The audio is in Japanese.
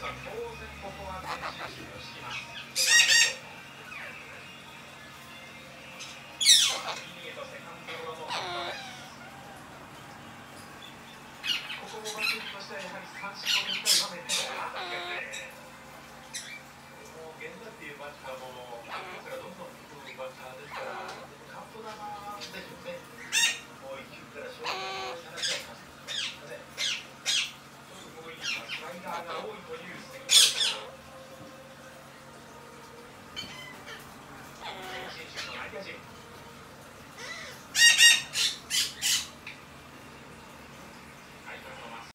当然ここは前進守備を敷きます。右へとセカンドゴロのカットです。ここもバッテリーとしてはやはり三振を取りたい場面での当たりですね。もう源田っていうバッターもコースがどんどん続くバッターですから、カウント球でしょうね。もう1球から勝負を探し合います。ちょっとこのイニングはスライダーが多いという